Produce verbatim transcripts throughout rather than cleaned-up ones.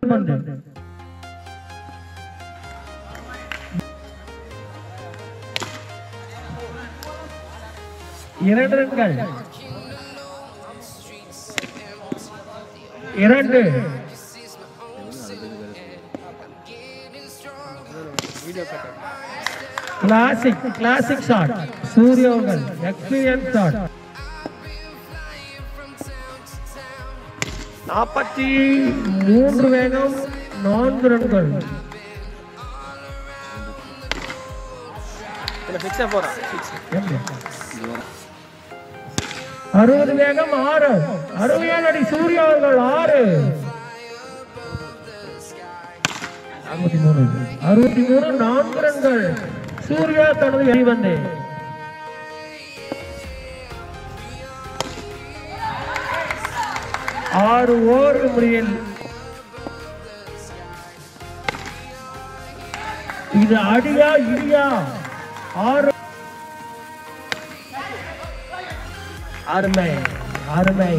பந்து இரண்டு ரன்கள் இரண்டு கிளாசிக் கிளாசிக் ஷாட் சூரியவர்கள் எக்ஸ்பீரியன்ஸ் ஷாட் நாற்பத்தி மூன்று வேகம் நான்கு ரன்கள் அறுபது வேகம் ஆறு அறுபது அடி சூர்யா அவர்கள் ஆறு அறுபத்தி மூணு அறுபத்தி மூணு நான்கு ரன்கள் சூர்யா தனது வெளிவந்து ஆறு ஓவர் முறையில் இது அடியா இடியா ஆறு அருமை அருமை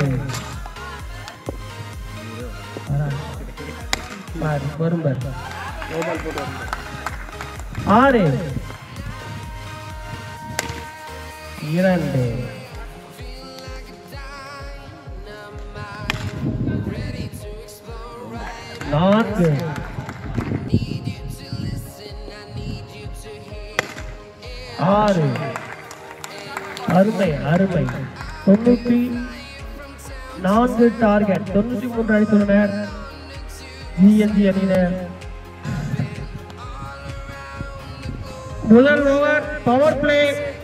வரும் ஆறு இரண்டு நான்கு ஆறு அருமை அருமை தொண்ணூத்தி நான்கு டார்கெட் தொண்ணூத்தி மூன்று அடித்துள்ளனர் ஜிஎன்ஜி அணியினர். முதல் ஓவர் பவர் பிளே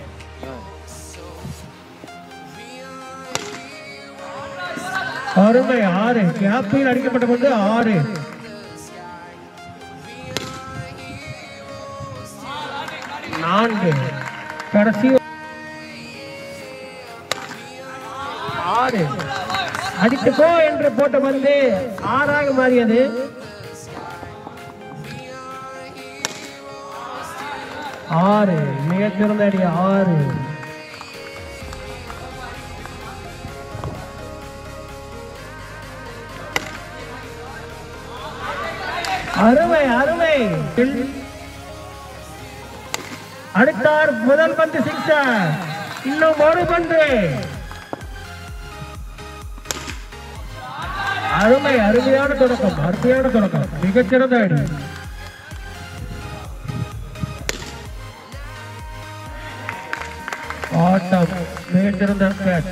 அருமை ஆறு கேப்பில் அடிக்கப்பட்ட கொண்டு ஆறு நான்கு கடைசி ஆறு அடித்துக்கோ என்று போட்ட பந்து ஆறாக மாறியது. ஆறு மிகச்சிறந்த அடி ஆறு அருமை அருமை அடுத்தார் முதல் பந்து சிக்ஸர் இன்னும் ஒரு பந்து அருமை அருமையான தொடக்கம் அருமையான தொடக்கம் மிகச்சிறந்த அடி ஆட்டம் மிகச்சிறந்த கேட்ச்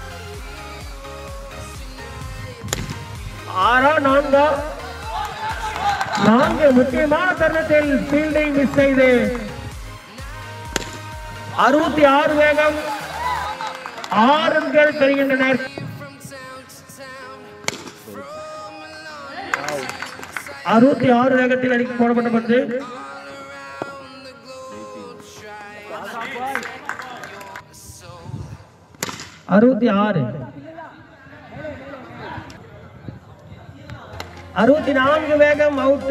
ஆறா நான்கா நான்கு முக்கியமான தருணத்தில் ஃபீல்டிங் மிஸ் செய்து அறுபத்தி ஆறு வேகம் ஆறு ரன்கள் பெறுகின்றனர். அறுபத்தி ஆறு வேகத்தில் அடிக்க போடப்பட்ட பந்து அறுபத்தி ஆறு அறுபத்தி நான்கு வேகம் அவுட்.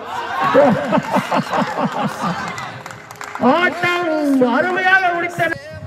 ஆட்டம் அருமையாக முடித்தது.